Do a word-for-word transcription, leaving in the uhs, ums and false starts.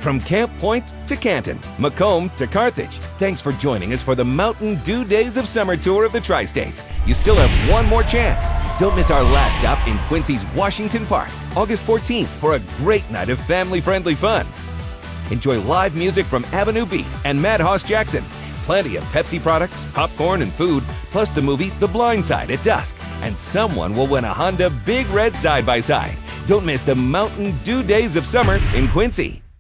From Camp Point to Canton, Macomb to Carthage, thanks for joining us for the Mountain Dew Days of Summer Tour of the Tri-States. You still have one more chance. Don't miss our last stop in Quincy's Washington Park, August fourteenth, for a great night of family-friendly fun. Enjoy live music from Avenue Beat and Mad Hoss Jackson, plenty of Pepsi products, popcorn, and food, plus the movie The Blind Side at dusk. And someone will win a Honda Big Red Side-by-Side. Don't miss the Mountain Dew Days of Summer in Quincy.